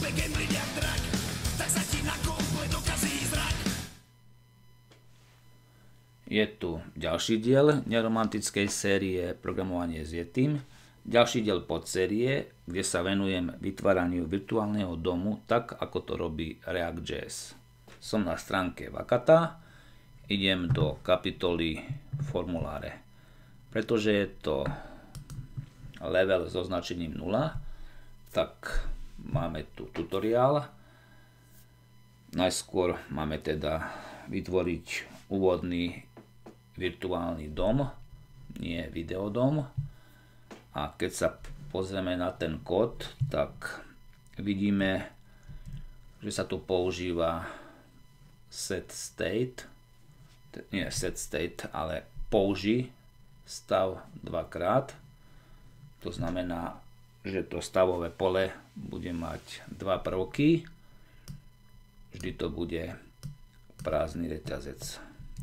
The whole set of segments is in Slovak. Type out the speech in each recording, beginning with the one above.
Je tu ďalší diel neromantickej série Programovanie s Yetim, ďalší diel podsérie, kde sa venujem vytváraniu virtuálneho domu tak, ako to robí React.js. Som na stránke Vakata, idem do kapitoly formuláre. Pretože je to level so označením 0, tak máme tu tutoriál. Najskôr máme teda vytvoriť úvodný virtuálny dom, nie videodom. A keď sa pozrieme na ten kód, tak vidíme, že sa tu používa set state, nie set state, ale použi stav dvakrát. To znamená, že to stavové pole bude mať dva prvky. Vždy to bude prázdny reťazec.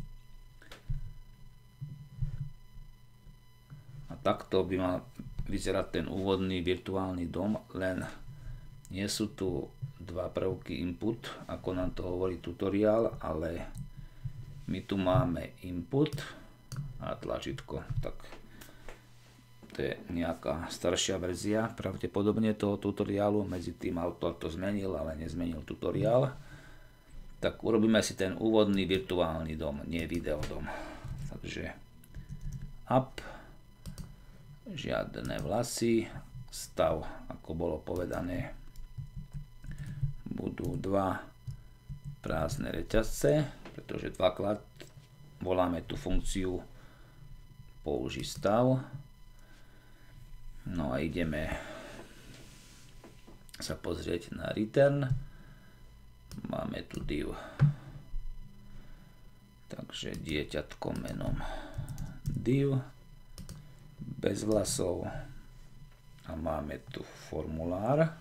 A takto by mal vyzerať ten úvodný virtuálny dom, len nie sú tu dva prvky input, ako nám to hovorí tutoriál, ale my tu máme input a tlačítko. Tak to je nejaká staršia verzia pravdepodobne toho tutoriálu, medzi tým autor to zmenil, ale nezmenil tutoriál. Tak urobíme si ten úvodný virtuálny dom, nie videodom. Takže up, žiadne vlasy, stav, ako bolo povedané, budú dva prázdne reťazce, pretože dvakrát voláme tú funkciu použi stav. No a ideme sa pozrieť na return. Máme tu div. Takže dieťatko menom div, bez vlasov, a máme tu formulár.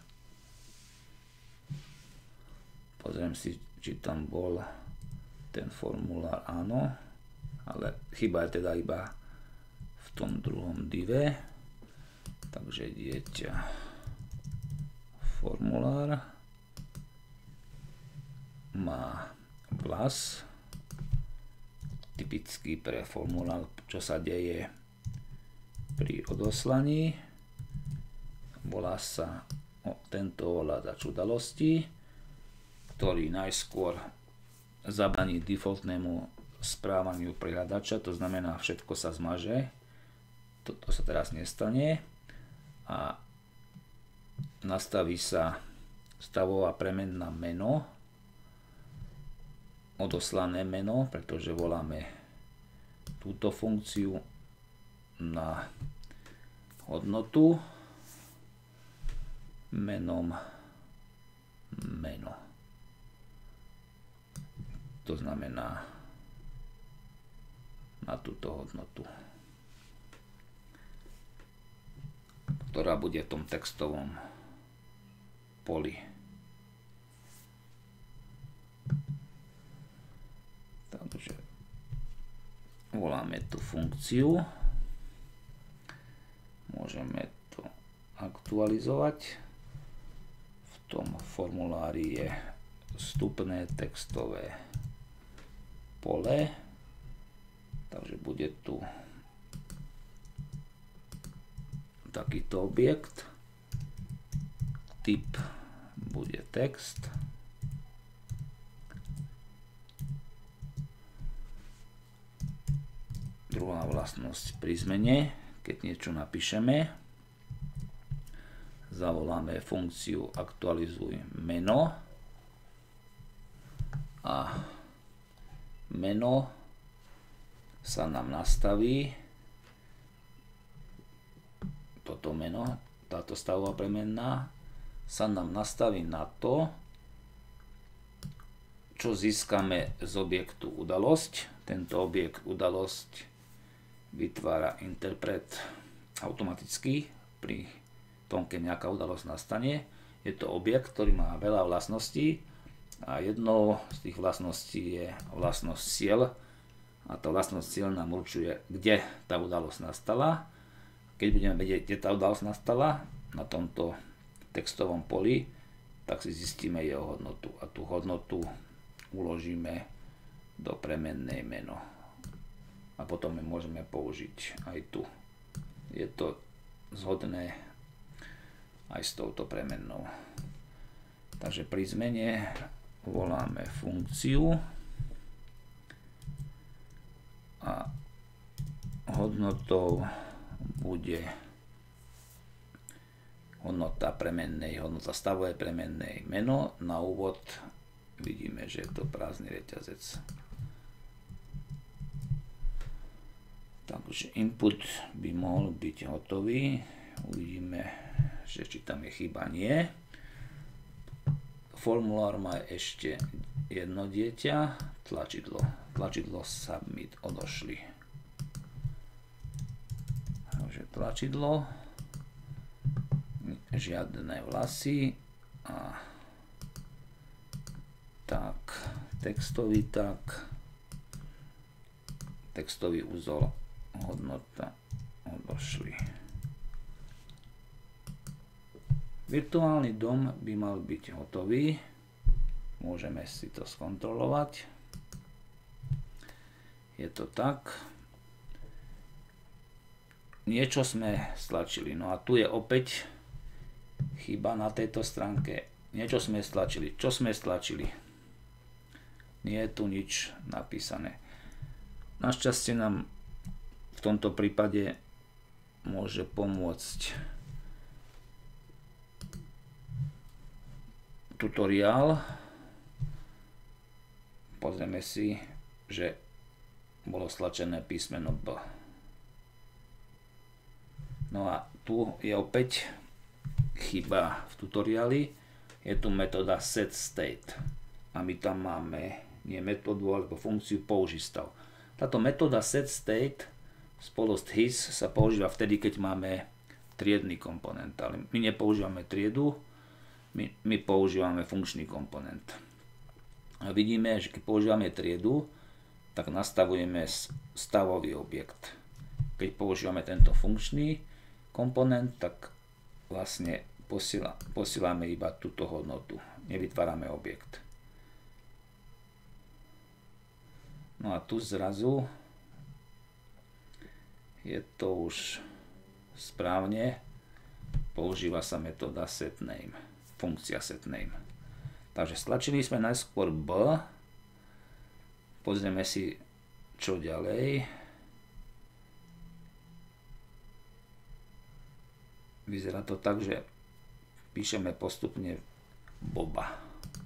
Pozriem si, či tam bol ten formulár, áno, ale chyba je teda iba v tom druhom dive. Takže dieťa formulár má vlas, typický pre formulár, čo sa deje pri odoslaní. Volá sa tento ovládač udalostí, ktorý najskôr zabraní defaultnému správaniu prihľadača, to znamená, všetko sa zmaže. Toto sa teraz nestane a nastaví sa stavová premenná meno, odoslané meno, pretože voláme túto funkciu na hodnotu menom meno. To znamená na túto hodnotu, ktorá bude v tom textovom poli. Takže voláme tú funkciu, môžeme to aktualizovať. V tom formulári je vstupné textové pole, takže bude tu takýto objekt, typ bude text, druhá vlastnosť pri zmene, keď niečo napíšeme, zavoláme funkciu aktualizuj meno a meno sa nám nastaví, toto meno, táto stavová premenná sa nám nastaví na to, čo získame z objektu udalosť. Tento objekt udalosť vytvára interpret automaticky pri tom, keď nejaká udalosť nastane. Je to objekt, ktorý má veľa vlastností a jednou z tých vlastností je vlastnosť cieľ a tá vlastnosť cieľ nám určuje, kde tá udalosť nastala. Keď budeme vedieť, kde tá udalosť nastala na tomto textovom poli, tak si zistíme jeho hodnotu a tú hodnotu uložíme do premennej meno a potom ju môžeme použiť aj tu. Je to zhodné aj s touto premennou. Takže pri zmene voláme funkciu a hodnotou bude hodnota premennej, hodnota stavovej premennej meno. Na úvod vidíme, že je to prázdny reťazec. Takže input by mohol byť hotový. Uvidíme, že či tam je chyba. Nie. Formulár má ešte jedno dieťa, tlačidlo. Tlačidlo submit odošli. Takže tlačidlo, žiadne vlasy a tak, textový tak, textový úzol, hodnota odošli. Virtuálny dom by mal byť hotový. Môžeme si to skontrolovať. Je to tak. Niečo sme stlačili. No a tu je opäť chyba na tejto stránke. Niečo sme stlačili. Čo sme stlačili? Nie je tu nič napísané. Našťastie nám v tomto prípade môže pomôcť tutoriál. Pozrieme si, že bolo stlačené písmeno B. No a tu je opäť chyba v tutoriáli. Je tu metóda setState. A my tam máme nie metódu, alebo funkciu použistav. Táto metóda setState spolu s his sa používa vtedy, keď máme triedny komponent. Ale my nepoužívame triedu, my používame funkčný komponent. A vidíme, že keď používame triedu, tak nastavujeme stavový objekt. Keď používame tento funkčný komponent, tak vlastne posielame iba túto hodnotu. Nevytvárame objekt. No a tu zrazu je to už správne. Používa sa metóda setName, funkcia setName. Takže stlačili sme najskôr B. Pozrieme si, čo ďalej. Vyzerá to tak, že píšeme postupne Boba.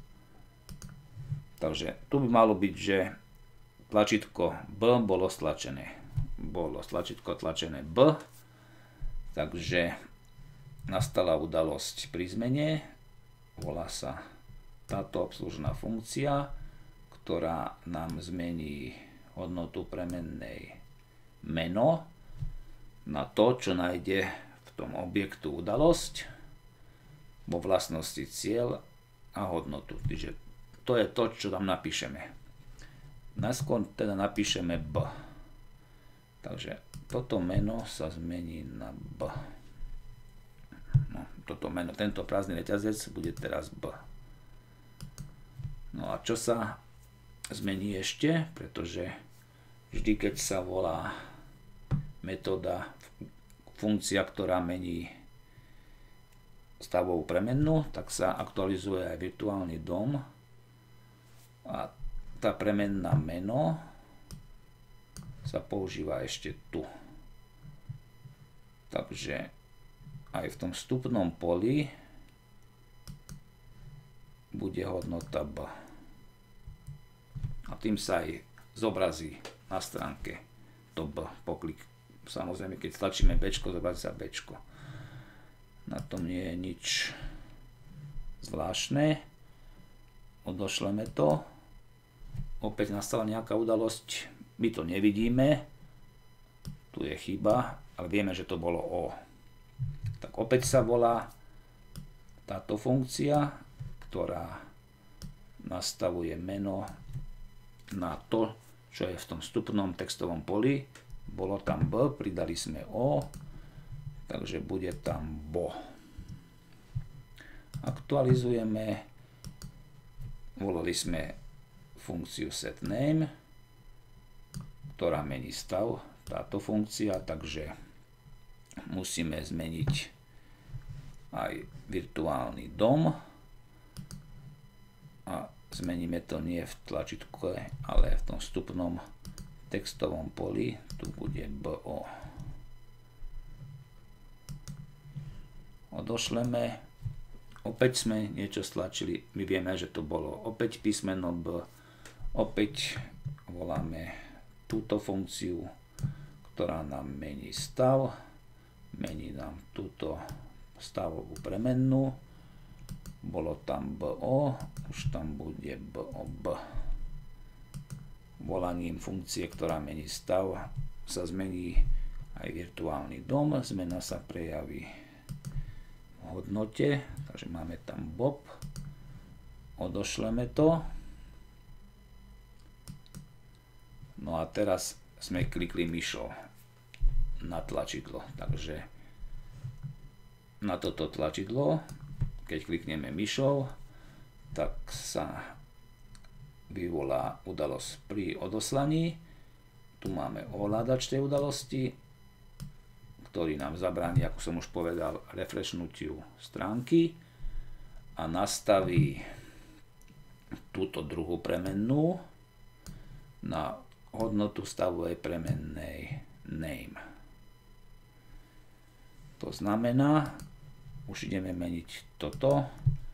Takže tu by malo byť, že tlačítko B bolo stlačené. Bolo tlačítko tlačené B. Takže nastala udalosť pri zmene. Volá sa táto obslužná funkcia, ktorá nám zmení hodnotu premennej meno na to, čo nájde v tom objektu udalosť vo vlastnosti cieľ a hodnotu. Čiže to je to, čo tam napíšeme. Najskôr teda napíšeme B. Takže toto meno sa zmení na B. No, toto meno, tento prázdny reťazec bude teraz B. No a čo sa zmení ešte? Pretože vždy, keď sa volá metóda, funkcia, ktorá mení stavovú premennú, tak sa aktualizuje aj virtuálny dom. A tá premenná meno sa používa ešte tu. Takže aj v tom vstupnom poli bude hodnota B. A tým sa aj zobrazí na stránke to B po klik. Samozrejme, keď stlačíme B, zobrazí sa B. Na tom nie je nič zvláštne. Odošleme to. Opäť nastala nejaká udalosť. My to nevidíme. Tu je chyba, ale vieme, že to bolo O. Tak opäť sa volá táto funkcia, ktorá nastavuje meno na to, čo je v tom vstupnom textovom poli. Bolo tam B, pridali sme O, takže bude tam BO. Aktualizujeme, volali sme funkciu setName, ktorá mení stav, táto funkcia, takže musíme zmeniť aj virtuálny dom a zmeníme to nie v tlačítku, ale v tom vstupnom textovom poli, tu bude BO. Odošleme, opäť sme niečo stlačili, my vieme, že to bolo opäť písmeno B, opäť voláme túto funkciu, ktorá nám mení stav, mení nám túto stavovú premennú, bolo tam BO, už tam bude BOB. Volaním funkcie, ktorá mení stav, sa zmení aj virtuálny dom, zmena sa prejaví v hodnote, takže máme tam Bob, odošleme to. No a teraz sme klikli myšou na tlačidlo, takže na toto tlačidlo, keď klikneme myšou, tak sa vyvolá udalosť pri odoslaní. Tu máme ovládač tej udalosti, ktorý nám zabráni, ako som už povedal, refreshnutiu stránky a nastaví túto druhú premennú na hodnotu stavovej premennej name. To znamená, už ideme meniť toto,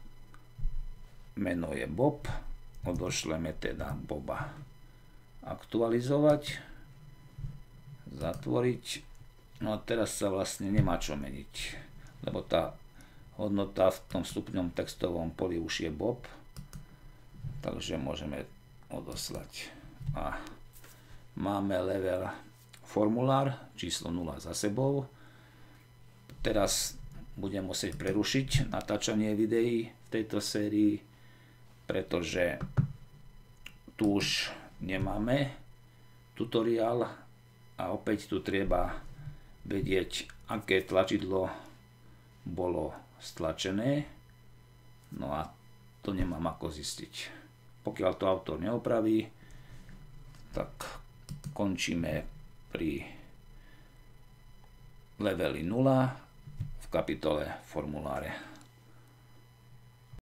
meno je Bob, odošleme teda Boba aktualizovať, zatvoriť. No a teraz sa vlastne nemá čo meniť, lebo tá hodnota v tom vstupnom textovom poli už je Bob, takže môžeme odoslať. A máme level formulár, číslo 0 za sebou. Teraz budem musieť prerušiť natáčanie videí v tejto sérii, pretože tu už nemáme tutoriál a opäť tu treba vedieť, aké tlačidlo bolo stlačené, no a to nemám ako zistiť. Pokiaľ to autor neopraví, tak končíme pri leveli 0 v kapitole formuláre.